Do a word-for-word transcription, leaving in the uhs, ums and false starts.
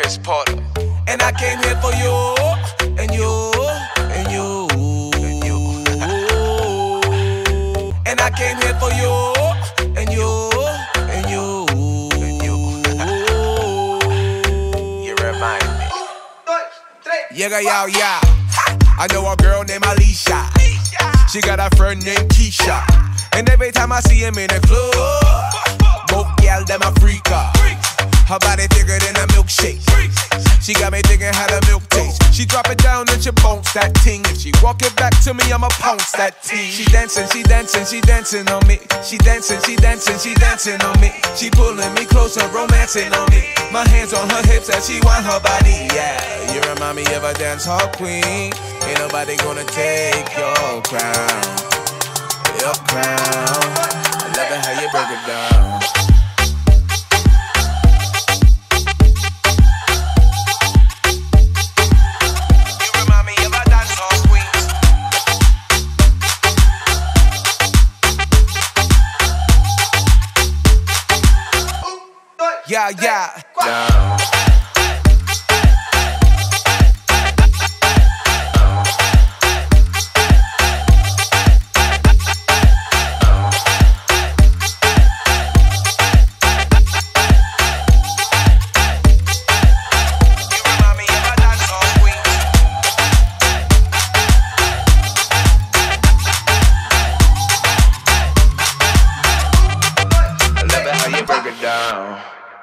is Porter. And I came here for you, and you, and you, and you. And I came here for you, and you, and you, and you. You remind me. Yeah, yeah, yeah. I know a girl named Alicia. She got a friend named Keisha. And every time I see him in the club, both gal them a freaker. Her body thicker than a milkshake. She got me thinking how the milk tastes. She drop it down and she bounce that ting. If she walk it back to me, I'ma pounce that tea. She dancing, she dancing, she dancing on me. She dancing, she dancing, she dancing on me. She pulling me closer, romancing on me. My hands on her hips as she wind her body. Yeah, you remind me of a dancehall queen. Ain't nobody gonna take your crown. Your crown. I love it how you break it down. Yeah, yeah,